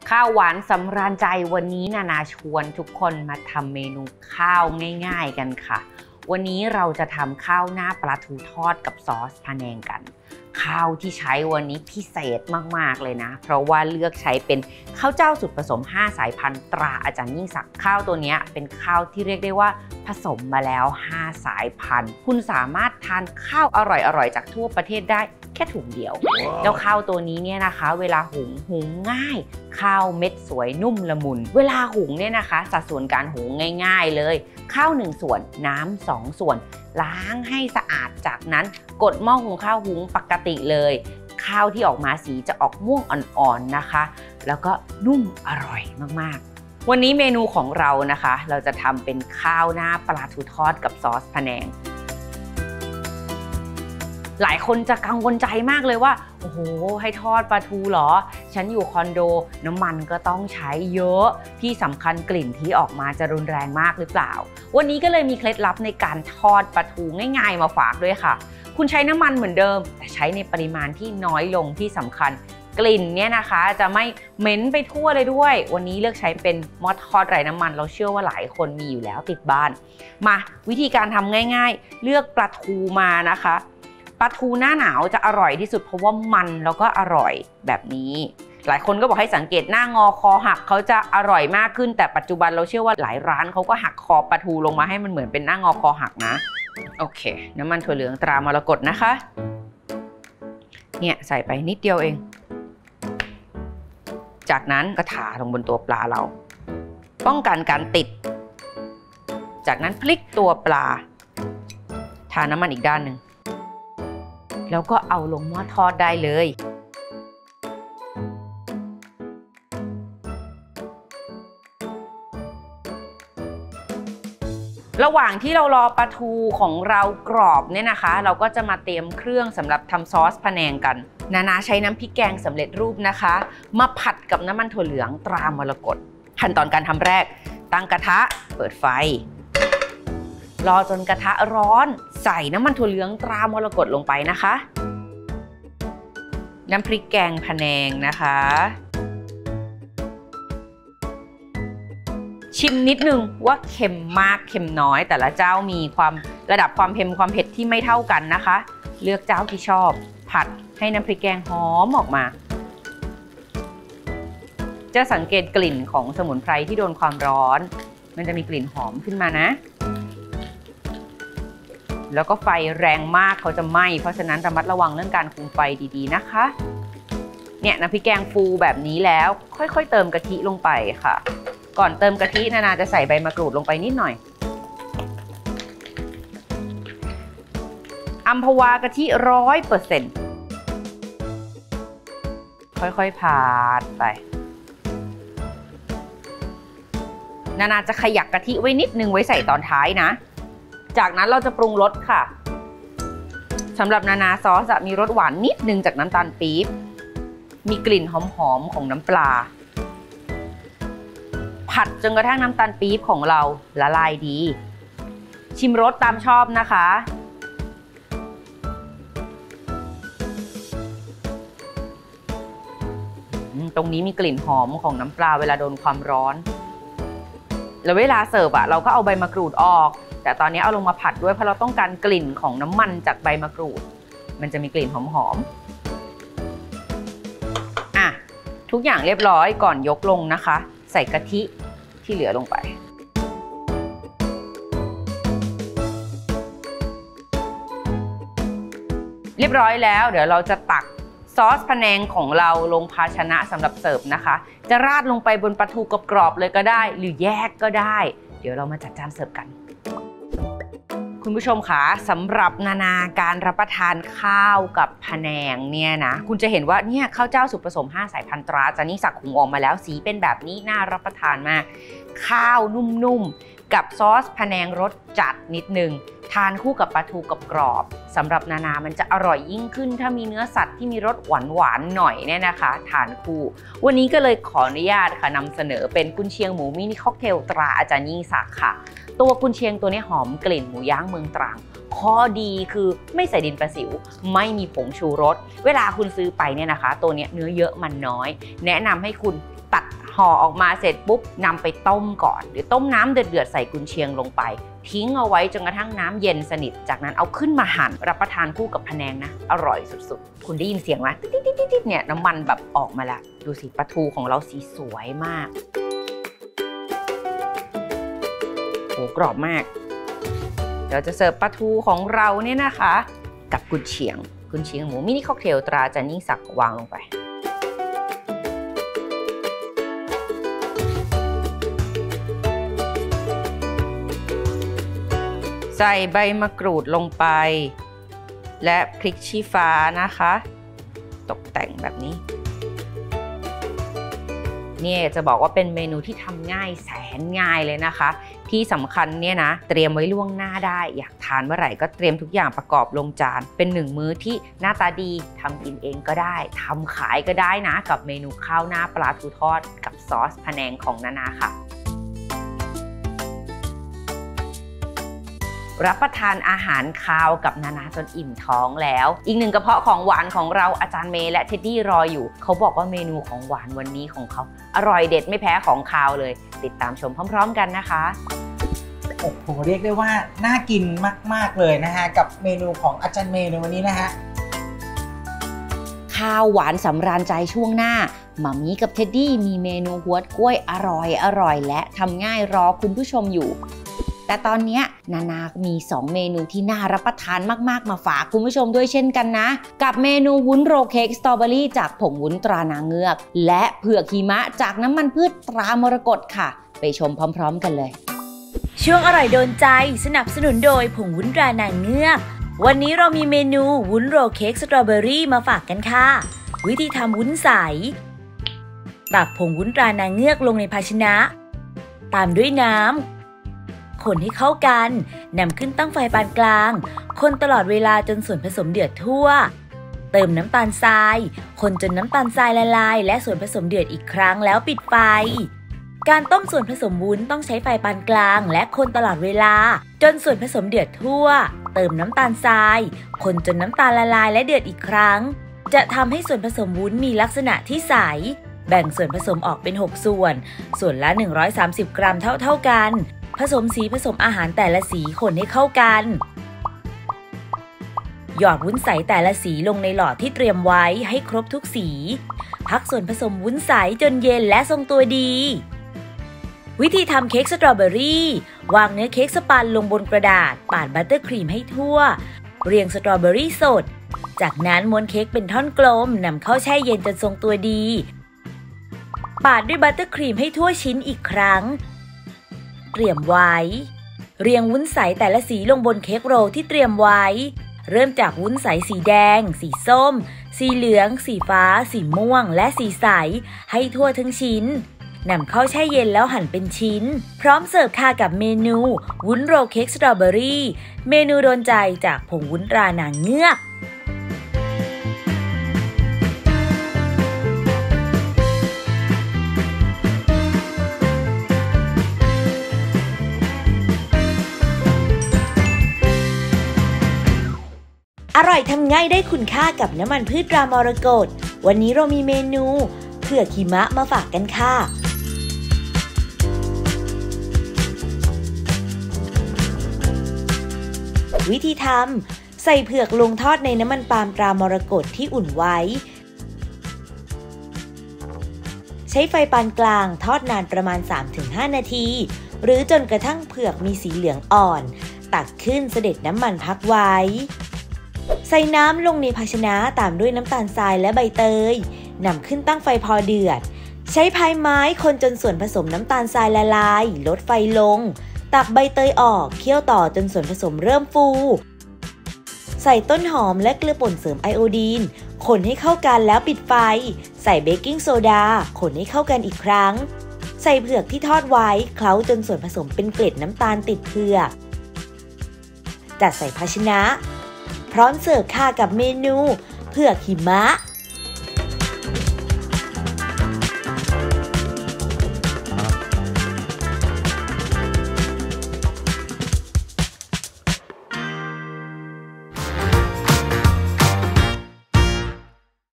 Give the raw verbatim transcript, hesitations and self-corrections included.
ข้าวหวานสำราญใจวันนี้นานาชวนทุกคนมาทำเมนูข้าวง่ายๆกันค่ะวันนี้เราจะทำข้าวหน้าปลาทูทอดกับซอสพะแนงกันข้าวที่ใช้วันนี้พิเศษมากๆเลยนะเพราะว่าเลือกใช้เป็นข้าวเจ้าสูตรผสมห้าสายพันธุ์ตราอาจารย์ยิ่งศักดิ์ข้าวตัวนี้เป็นข้าวที่เรียกได้ว่าผสมมาแล้วห้าสายพันธุ์คุณสามารถทานข้าวอร่อยๆจากทั่วประเทศได้แค่ถุงเดียวแล้วข้าวตัวนี้เนี่ยนะคะเวลาหุงหุงง่ายข้าวเม็ดสวยนุ่มละมุนเวลาหุงเนี่ยนะคะสัดส่วนการหุงง่ายๆเลยข้าวหนึ่งส่วนน้ำสองส่วนล้างให้สะอาดจากนั้นกดหม้อหุงข้าวหุงปกติเลยข้าวที่ออกมาสีจะออกม่วงอ่อนๆนะคะแล้วก็นุ่มอร่อยมากๆวันนี้เมนูของเรานะคะเราจะทำเป็นข้าวหน้าปลาทูทอดกับซอสพะแนงหลายคนจะกังวลใจมากเลยว่าโอ้โหให้ทอดปลาทูเหรอฉันอยู่คอนโดน้ำมันก็ต้องใช้เยอะที่สำคัญกลิ่นที่ออกมาจะรุนแรงมากหรือเปล่าวันนี้ก็เลยมีเคล็ดลับในการทอดปลาทูง่ายๆมาฝากด้วยค่ะคุณใช้น้ำมันเหมือนเดิมแต่ใช้ในปริมาณที่น้อยลงที่สำคัญกลิ่นเนี่ยนะคะจะไม่เหม็นไปทั่วเลยด้วยวันนี้เลือกใช้เป็นหม้อทอดไร้น้ำมันเราเชื่อว่าหลายคนมีอยู่แล้วติดบ้านมาวิธีการทำง่ายๆเลือกปลาทูมานะคะปลาทูหน้าหนาวจะอร่อยที่สุดเพราะว่ามันแล้วก็อร่อยแบบนี้หลายคนก็บอกให้สังเกตหน้างอคอหักเขาจะอร่อยมากขึ้นแต่ปัจจุบันเราเชื่อว่าหลายร้านเขาก็หักคอปลาทูลงมาให้มันเหมือนเป็นหน้างอคอหักนะโอเคน้ำมันถั่วเหลืองตรามรกตนะคะเนี่ยใส่ไปนิดเดียวเองจากนั้นก็ทาลงบนตัวปลาเราป้องกันการติดจากนั้นพลิกตัวปลาทาน้ำมันอีกด้านหนึ่งแล้วก็เอาลงหม้อทอดได้เลยระหว่างที่เรารอปลาทูของเรากรอบเนี่ยนะคะเราก็จะมาเตรียมเครื่องสำหรับทำซอสพะแนงกันนานาใช้น้ำพริกแกงสำเร็จรูปนะคะมาผัดกับน้ำมันถั่วเหลืองตรามรกตขั้นตอนการทำแรกตั้งกระทะเปิดไฟรอจนกระทะร้อนใส่น้ำมันถั่วเหลืองตรามรกตลงไปนะคะน้ำพริกแกงพะแนงนะคะชิมนิดนึงว่าเค็มมากเค็มน้อยแต่ละเจ้ามีความระดับความเค็มความเผ็ดที่ไม่เท่ากันนะคะเลือกเจ้าที่ชอบผัดให้น้ำพริกแกงหอมออกมาจะสังเกตกลิ่นของสมุนไพรที่โดนความร้อนมันจะมีกลิ่นหอมขึ้นมานะแล้วก็ไฟแรงมากเขาจะไหม้เพราะฉะนั้นระมัดระวังเรื่องการคุมไฟดีๆนะคะเนี่ยน้ำพริกแกงฟูแบบนี้แล้วค่อยๆเติมกะทิลงไปค่ะก่อนเติมกะทินานาจะใส่ใบมะกรูดลงไปนิดหน่อยอัมพวากะทิร้อยเปอร์เซ็นต์ค่อยๆผัดไปนานาจะขยักกะทิไว้นิดนึงไว้ใส่ตอนท้ายนะจากนั้นเราจะปรุงรสค่ะสำหรับนานาซอสจะมีรสหวานนิดนึงจากน้ำตาลปี๊บมีกลิ่นหอมๆของน้ำปลาผัดจนกระทั่งน้ำตาลปี๊บของเราละลายดีชิมรสตามชอบนะคะตรงนี้มีกลิ่นหอมของน้ำปลาเวลาโดนความร้อนแล้วเวลาเสิร์ฟอะเราก็เอาใบมะกรูดออกแต่ตอนนี้เอาลงมาผัดด้วยเพราะเราต้องการกลิ่นของน้ำมันจากใบมะกรูดมันจะมีกลิ่นหอมๆอ่ะทุกอย่างเรียบร้อยก่อนยกลงนะคะใส่กะทิที่เหลือลงไปเรียบร้อยแล้วเดี๋ยวเราจะตักซอสพะแนงของเราลงภาชนะสำหรับเสิร์ฟนะคะจะราดลงไปบนปลาทูกรอบๆเลยก็ได้หรือแยกก็ได้เดี๋ยวเรามาจัดจานเสิร์ฟกันคุณผู้ชมคะสำหรับนานาการรับประทานข้าวกับพะแนงเนี่ยนะคุณจะเห็นว่าเนี่ยข้าวเจ้าสูตรผสมห้าสายพันธุ์ตราอาจารย์ยิ่งศักดิ์หุงออกมาแล้วสีเป็นแบบนี้น่ารับประทานมากข้าวนุ่มๆกับซอสพะแนงรสจัดนิดนึงทานคู่กับปลาทูกรอบๆสำหรับนานามันจะอร่อยยิ่งขึ้นถ้ามีเนื้อสัตว์ที่มีรสหวานๆหน่อยเนี่ยนะคะทานคู่วันนี้ก็เลยขออนุญาตค่ะนำเสนอเป็นกุนเชียงหมูมินิค็อกเทลตราอาจารย์ยิ่งศักดิ์ค่ะตัวกุนเชียงตัวนี้หอมกลิ่นหมูย่างเมืองตรังข้อดีคือไม่ใส่ดินประสิวไม่มีผงชูรสเวลาคุณซื้อไปเนี่ยนะคะตัวนี้เนื้อเยอะมันน้อยแนะนำให้คุณตัดห่อออกมาเสร็จปุ๊บนำไปต้มก่อนหรือต้มน้ำเดือดๆใส่กุนเชียงลงไปทิ้งเอาไว้จนกระทั่งน้ำเย็นสนิทจากนั้นเอาขึ้นมาหั่นรับประทานคู่กับพะแนงนะอร่อยสุดๆคุณได้ยินเสียงไหมติ๊ดๆๆเนี่ยน้ำมันแบบออกมาแล้วดูสิปลาทูของเราสีสวยมากโอ้กรอบมากเดี๋ยวจะเสิร์ฟปลาทูของเราเนี่ยนะคะกับกุนเชียงกุนเชียงหมูมินิค็อกเทลตราจันยิ่งศักดิ์วางลงไปใส่ใบมะกรูดลงไปและพริกชี้ฟ้านะคะตกแต่งแบบนี้เนี่ยจะบอกว่าเป็นเมนูที่ทำง่ายแสนง่ายเลยนะคะที่สำคัญเนี่ยนะเตรียมไว้ล่วงหน้าได้อยากทานเมื่อไหร่ก็เตรียมทุกอย่างประกอบลงจานเป็นหนึ่งมื้อที่หน้าตาดีทำกินเองก็ได้ทำขายก็ได้นะกับเมนูข้าวหน้าปลาทูทอดกับซอสพะแนงของนานาค่ะรับประทานอาหารคาวกับนานาจนอิ่มท้องแล้วอีกหนึ่งกระเพาะของหวานของเราอาจารย์เมย์และเท็ดดี้รออยู่เขาบอกว่าเมนูของหวานวันนี้ของเขาอร่อยเด็ดไม่แพ้ของคาวเลยติดตามชมพร้อมๆกันนะคะโอ้โหเรียกได้ว่าน่ากินมากๆเลยนะฮะกับเมนูของอาจารย์เมย์ในวันนี้นะฮะข้าวหวานสำราญใจช่วงหน้ามัมมี่กับเท็ดดี้มีเมนูฮวดกล้วยอร่อยอร่อยและทำง่ายรอคุณผู้ชมอยู่แต่ตอนนี้นานามีสองเมนูที่น่ารับประทานมากๆมาฝากคุณผู้ชมด้วยเช่นกันนะกับเมนูวุ้นโรลเค้กสตรอเบอรี่จากผงวุ้นตรานางเงือกและเผือกหิมะจากน้ำมันพืชตรามรกตค่ะไปชมพร้อมๆกันเลยช่วงอร่อยโดนใจสนับสนุนโดยผงวุ้นตรานางเงือกวันนี้เรามีเมนูวุ้นโรลเค้กสตรอเบอรี่มาฝากกันค่ะวิธีทำวุ้นใสตักผงวุ้นตรานางเงือกลงในภาชนะตามด้วยน้ำคนให้เข้ากันนำขึ้นตั้งไฟปานกลางคนตลอดเวลาจนส่วนผสมเดือดทั่วเติมน้ำตาลทรายคนจนน้ำตาลทรายละลายและส่วนผสมเดือดอีกครั้งแล้วปิดไฟการต้มส่วนผสมวุ้นต้องใช้ไฟปานกลางและคนตลอดเวลาจนส่วนผสมเดือดทั่วเติมน้ำตาลทรายคนจนน้ำตาลละลายและเดือดอีกครั้งจะทำให้ส่วนผสมวุ้นมีลักษณะที่ใสแบ่งส่วนผสมออกเป็นหกส่วนส่วนละหนึ่งร้อยสามสิบกรัมเท่าๆกันผสมสีผสมอาหารแต่ละสีคนให้เข้ากันหยอดวุ้นใสแต่ละสีลงในหลอดที่เตรียมไว้ให้ครบทุกสีพักส่วนผสมวุ้นใสจนเย็นและทรงตัวดีวิธีทำเค้กสตรอเบอรี่วางเนื้อเค้กสปันลงบนกระดาษปาดบัตเตอร์ครีมให้ทั่วเรียงสตรอเบอรี่สดจากนั้นม้วนเค้กเป็นท่อนกลมนำเข้าแช่เย็นจนทรงตัวดีปาดด้วยบัตเตอร์ครีมให้ทั่วชิ้นอีกครั้งเตรียมไว้เรียงวุ้นใสแต่ละสีลงบนเค้กโรลที่เตรียมไว้เริ่มจากวุ้นใสสีแดงสีส้มสีเหลืองสีฟ้าสีม่วงและสีใสให้ทั่วทั้งชิ้นนำเข้าแช่เย็นแล้วหั่นเป็นชิ้นพร้อมเสิร์ฟค่ะกับเมนูวุ้นโรลเค้กสตรอเบอรี่เมนูโดนใจจากผงวุ้นตรานางเงือกอร่อยทำง่ายได้คุณค่ากับน้ำมันพืชตรามรกตวันนี้เรามีเมนูเผือกหิมะมาฝากกันค่ะวิธีทำใส่เผือกลงทอดในน้ำมันปาล์มตรามรกตที่อุ่นไว้ใช้ไฟปานกลางทอดนานประมาณ สามถึงห้า นาทีหรือจนกระทั่งเผือกมีสีเหลืองอ่อนตักขึ้นเสด็จน้ำมันพักไว้ใส่น้ำลงในภาชนะตามด้วยน้ำตาลทรายและใบเตยนำขึ้นตั้งไฟพอเดือดใช้พายไม้คนจนส่วนผสมน้ำตาลทรายละลายลดไฟลงตักใบเตยออกเคี่ยวต่อจนส่วนผสมเริ่มฟูใส่ต้นหอมและเกลือป่นเสริมไอโอดีนคนให้เข้ากันแล้วปิดไฟใส่เบกกิ้งโซดาคนให้เข้ากันอีกครั้งใส่เผือกที่ทอดไว้เคล้าจนส่วนผสมเป็นเกล็ดน้ำตาลติดเผือกจัดใส่ภาชนะพร้อมเสิร์ฟค่ะกับเมนูเผือกหิมะ